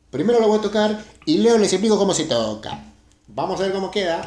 Primero lo voy a tocar y luego les explico cómo se toca. Vamos a ver cómo queda.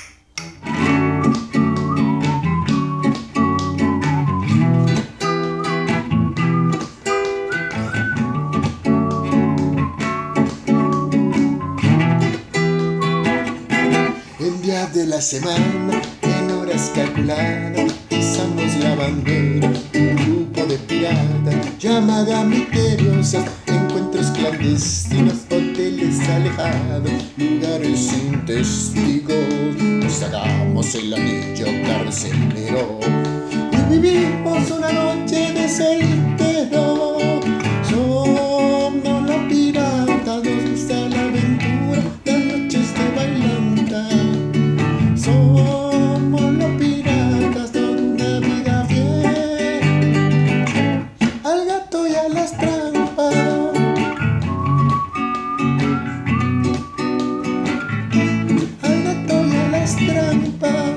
En días de la semana, en horas calculadas, pisamos la bandera, un grupo de piratas, llamada misteriosa, encuentros clandestinos, hoteles alejados, lugares sin testigos, nos sacamos el anillo carcelero y vivimos una noche de soltero. Somos los piratas, nos gusta la aventura, las noches de bailanta. Somos los piratas de una vida fiel al gato y a las trampas. Al gato y a las trampas.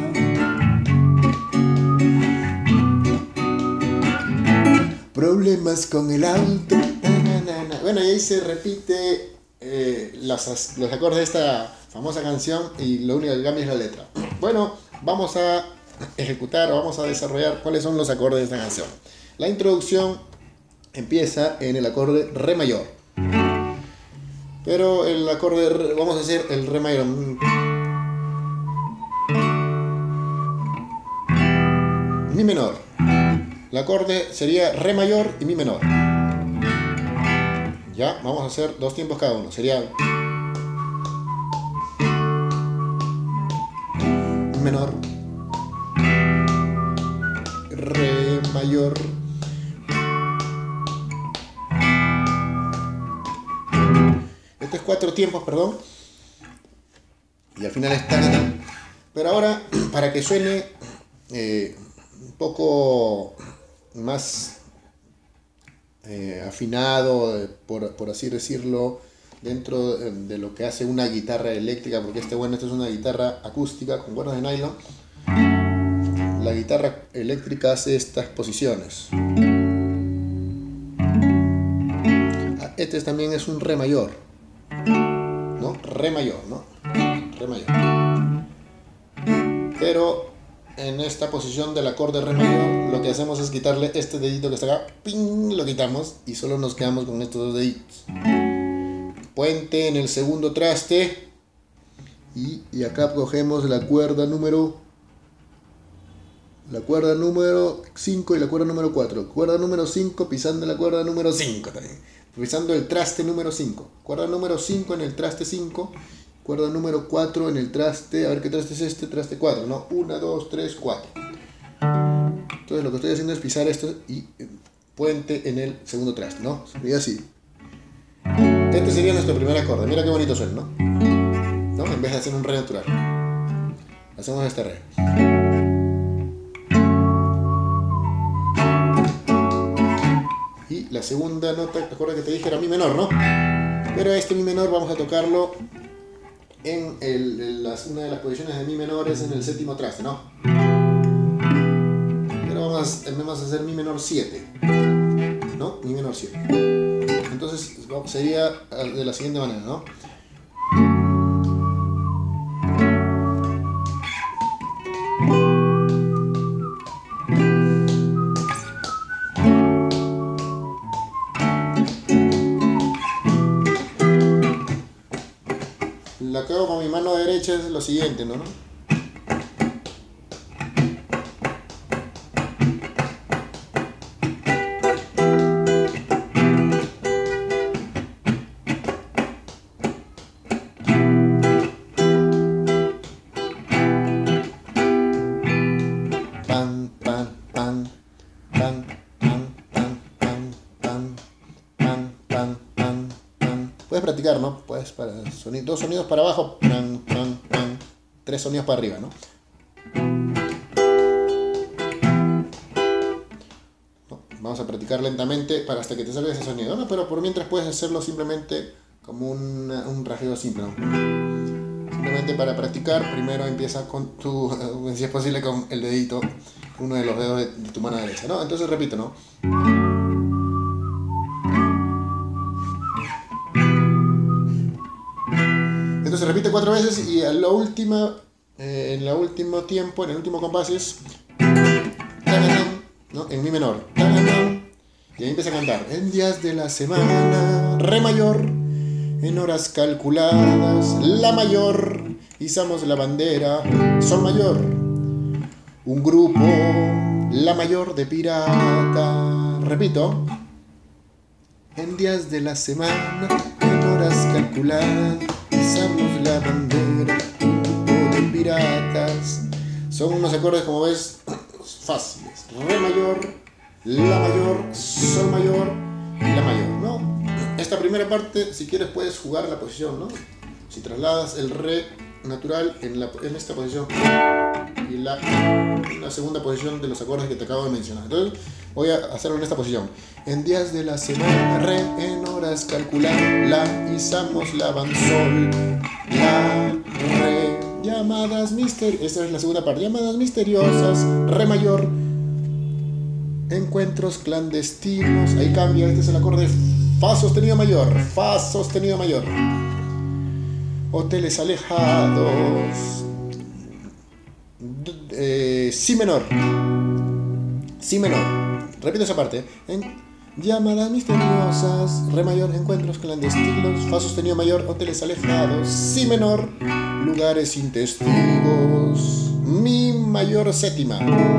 Problemas con el auto. Bueno, y ahí se repite los acordes de esta famosa canción y lo único que cambia es la letra. Bueno, vamos a ejecutar o vamos a desarrollar cuáles son los acordes de esta canción. La introducción empieza en el acorde re mayor, pero el acorde vamos a hacer el re mayor, mi menor. El acorde sería re mayor y mi menor. Ya, vamos a hacer dos tiempos cada uno. Sería menor, re mayor, esto es cuatro tiempos, perdón, y al final está. Pero ahora, para que suene un poco más afinado, por así decirlo, dentro de lo que hace una guitarra eléctrica, porque esta es una guitarra acústica con cuerdas de nylon. La guitarra eléctrica hace estas posiciones. Este también es un re mayor, ¿no? Re mayor, ¿no? Re mayor. Pero en esta posición del acorde re mayor, lo que hacemos es quitarle este dedito que está acá, ¡ping! Lo quitamos y solo nos quedamos con estos dos deditos. Puente en el segundo traste y acá cogemos la cuerda número 5 y la cuerda número 4. Cuerda número 5 pisando la cuerda número 5 también. Pisando el traste número 5. Cuerda número 5 en el traste 5. Cuerda número 4 en el traste, a ver qué traste es este, traste 4, ¿no? 1, 2, 3, 4. Entonces lo que estoy haciendo es pisar esto y puente en el segundo traste, ¿no? Sería así. Este sería nuestro primer acorde. Mira qué bonito suena, ¿no? ¿No? En vez de hacer un re natural, hacemos este re. Y la segunda nota, ¿te acuerdas que te dije era mi menor, no? Pero este mi menor vamos a tocarlo en una de las posiciones de mi menor es en el séptimo traste, ¿no? Pero vamos a hacer mi menor 7, ¿no? Mi menor 7. Entonces sería de la siguiente manera, ¿no? Lo que hago con mi mano derecha es lo siguiente, ¿no? Pan, pan, pan, pan, pan, pan, pan, pan, pan, pan, pan, pan. Puedes practicar, ¿no? Puedes para dos sonidos para abajo, pan, pan, pan, tres sonidos para arriba, ¿no? Vamos a practicar lentamente para hasta que te salga ese sonido, ¿no? Pero por mientras puedes hacerlo simplemente como un rasgueo simple, ¿no? Simplemente para practicar, primero empieza con si es posible, con el dedito, uno de los dedos de tu mano derecha, ¿no? Entonces repito, ¿no? Entonces repite 4 veces y en el último tiempo, en el último compás es ¿no? En mi menor. Y ahí empieza a cantar. En días de la semana, re mayor, en horas calculadas, la mayor, izamos la bandera, sol mayor. Un grupo, la mayor de pirata. Repito. En días de la semana, en horas calculadas, izamos la bandera, un grupo de piratas. Son unos acordes, como ves, fáciles. Re mayor, la mayor, sol mayor y la mayor, ¿no? Esta primera parte, si quieres, puedes jugar la posición, ¿no? Si trasladas el re natural en esta posición y la segunda posición de los acordes que te acabo de mencionar. Entonces, voy a hacerlo en esta posición. En días de la semana, re, en horas calcular, la, izamos, la, van, sol, la, re, llamadas misteriosas. Esta es la segunda parte. Llamadas misteriosas, re mayor, encuentros clandestinos. Ahí cambia, este es el acorde fa sostenido mayor, fa sostenido mayor. Hoteles alejados, si menor, si menor. Repito esa parte. En llamadas misteriosas, re mayor, encuentros clandestinos, fa sostenido mayor, hoteles alejados, si menor, lugares sin testigos, mi mayor séptima.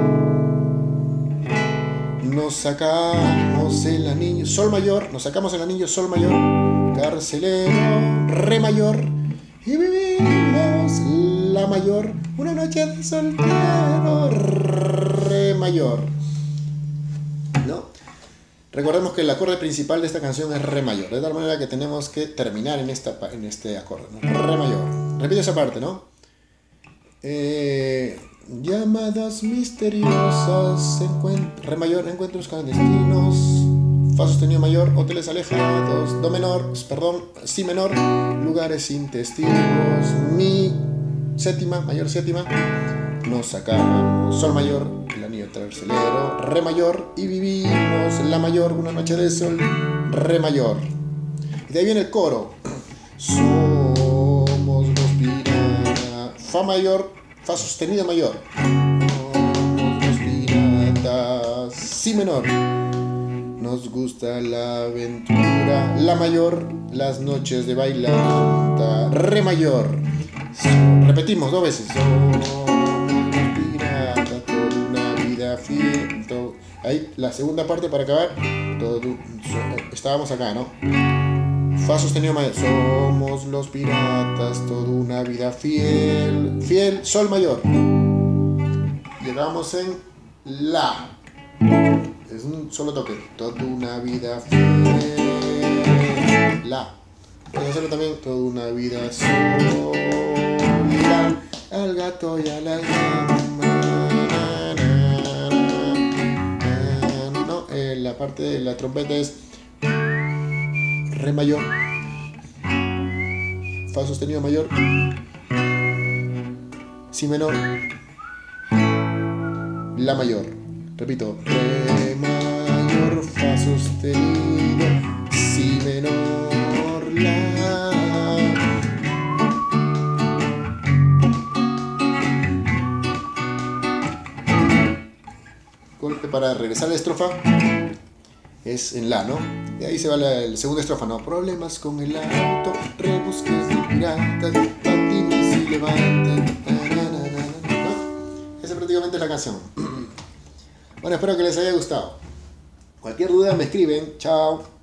Nos sacamos el anillo, sol mayor, nos sacamos el anillo, sol mayor, carcelero, re mayor, y vivimos la mayor, una noche de soltero, re mayor. ¿No? Recordemos que el acorde principal de esta canción es re mayor, de tal manera que tenemos que terminar en este acorde, ¿no? Re mayor. Repito esa parte, ¿no? Llamadas misteriosas, re mayor, encuentros clandestinos, fa sostenido mayor, hoteles alejados, do menor, perdón, si menor, lugares sin testigos, mi séptima, mayor séptima, nos sacamos, sol mayor, el anillo tercelero, re mayor, y vivimos la mayor, una noche de sol, re mayor. Y de ahí viene el coro. Somos los piratas, fa mayor, fa sostenido mayor. Somos los piratas, si menor. Nos gusta la aventura, la mayor, las noches de bailanta, re mayor. Repetimos 2 veces. Ahí la segunda parte para acabar. Estábamos acá, ¿no? Fa sostenido mayor. Somos los piratas, toda una vida fiel. Fiel, sol mayor. Llegamos en la. Es un solo toque. Toda una vida fiel. La. Voy a hacerlo también. Toda una vida sola. Al gato y a la llama. La parte de la trompeta es re mayor, fa sostenido mayor, si menor, la mayor. Repito, re mayor, fa sostenido, si menor, la. Golpe para regresar a la estrofa es en la, ¿no? Y ahí se va la segunda estrofa, ¿no? Problemas con el auto, rebusques de piratas, patines y levanten, ¿no? Esa prácticamente es la canción. Bueno, espero que les haya gustado. Cualquier duda me escriben. Chao.